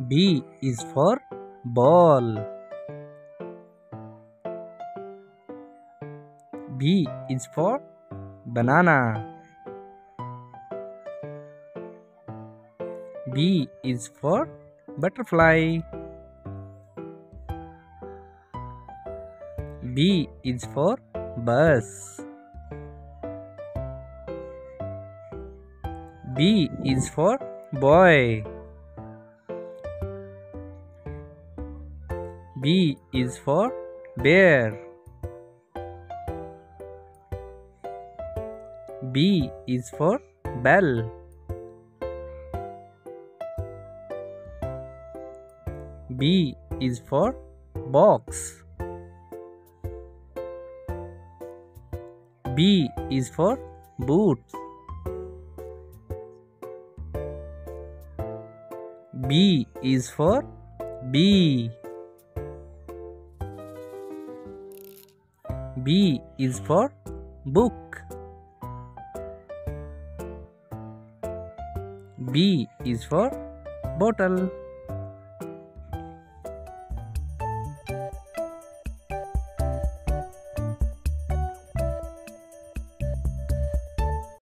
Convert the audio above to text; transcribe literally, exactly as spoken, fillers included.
B is for ball. B is for banana. B is for butterfly. B is for bus. B is for boy. B is for bear. B is for bell. B is for box. B is for boots. B is for bee. B is for book. B is for bottle.